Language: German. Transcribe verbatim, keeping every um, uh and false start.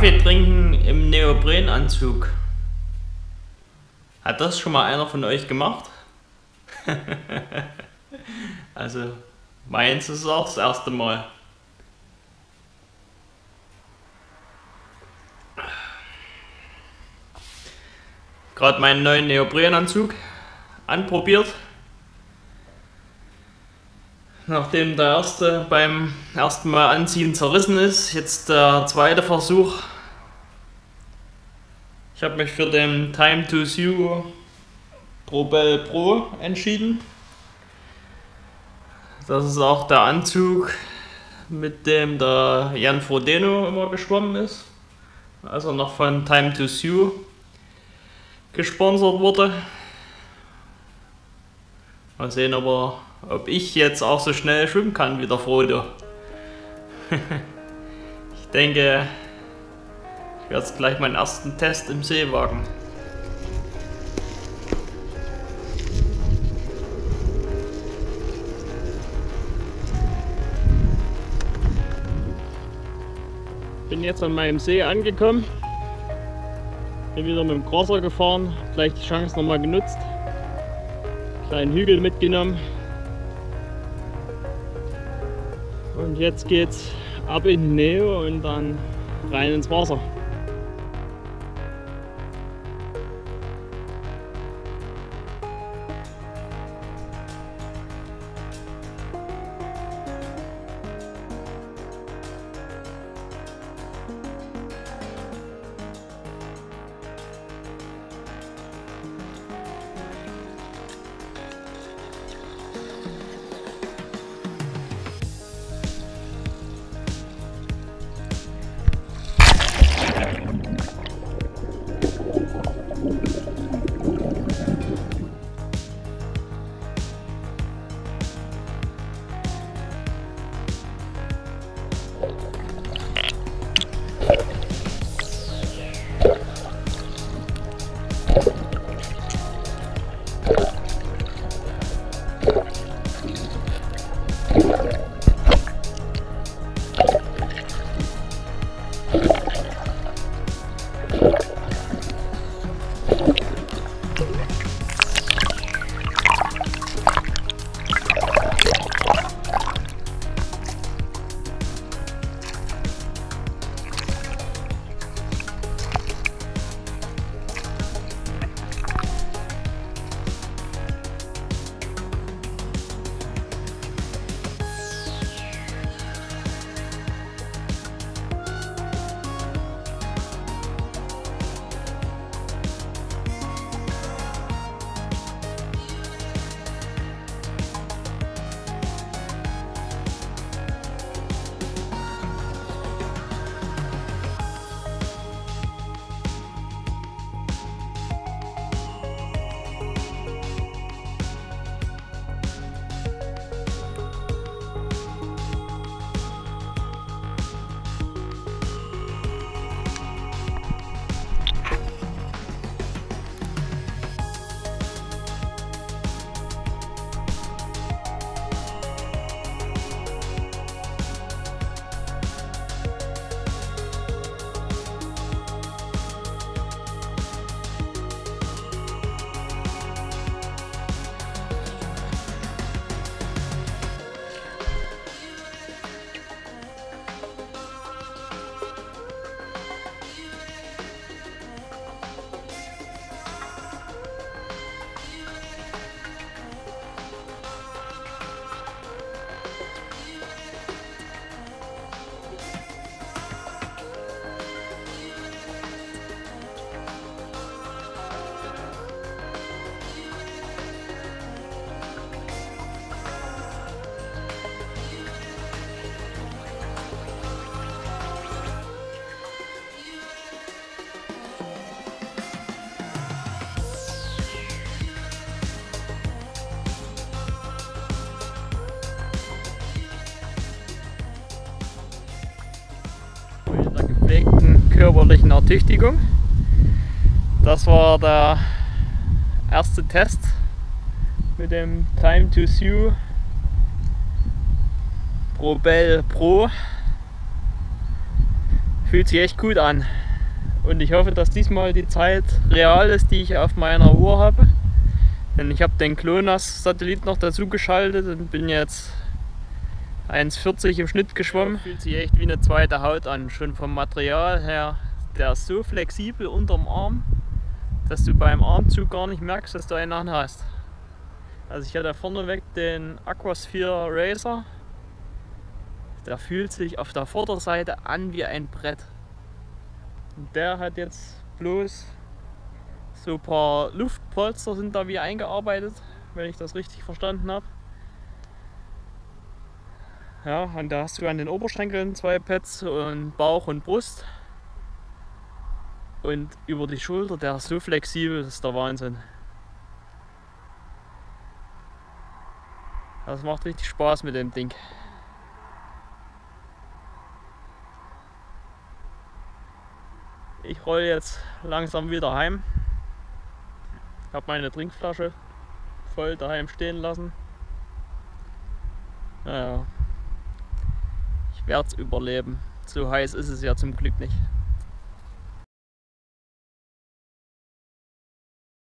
Kaffee trinken im Neoprenanzug. Hat das schon mal einer von euch gemacht? Also meins ist auch das erste Mal. Gerade meinen neuen Neoprenanzug anprobiert. Nachdem der erste beim ersten Mal anziehen zerrissen ist, jetzt der zweite Versuch. Ich habe mich für den Time to Sew Probell Pro entschieden. Das ist auch der Anzug, mit dem der Jan Frodeno immer geschwommen ist, als er noch von Time to Sew gesponsert wurde. Mal sehen, aber ob ich jetzt auch so schnell schwimmen kann wie der Frodo. Ich denke, ich werde jetzt gleich meinen ersten Test im See wagen. Bin jetzt an meinem See angekommen. Bin wieder mit dem Crosser gefahren, gleich die Chance nochmal genutzt. Kleinen Hügel mitgenommen. Und jetzt geht's ab in den Neo und dann rein ins Wasser. Gepflegten körperlichen Ertüchtigung. Das war der erste Test mit dem Time to Sew Probell Pro. Fühlt sich echt gut an. Und ich hoffe, dass diesmal die Zeit real ist, die ich auf meiner Uhr habe. Denn ich habe den GLONASS-Satellit noch dazu geschaltet und bin jetzt eins vierzig im Schnitt geschwommen. Fühlt sich echt wie eine zweite Haut an. Schon vom Material her, der ist so flexibel unterm Arm, dass du beim Armzug gar nicht merkst, dass du einen an hast. Also ich hatte vorneweg den Aquasphere Racer. Der fühlt sich auf der Vorderseite an wie ein Brett. Und der hat jetzt bloß so ein paar Luftpolster sind da wie eingearbeitet, wenn ich das richtig verstanden habe. Ja, und da hast du an den Oberschenkeln zwei Pads und Bauch und Brust. Und über die Schulter, der ist so flexibel, das ist der Wahnsinn. Das macht richtig Spaß mit dem Ding. Ich rolle jetzt langsam wieder heim. Ich habe meine Trinkflasche voll daheim stehen lassen. Naja, ich werde es überleben. So heiß ist es ja zum Glück nicht.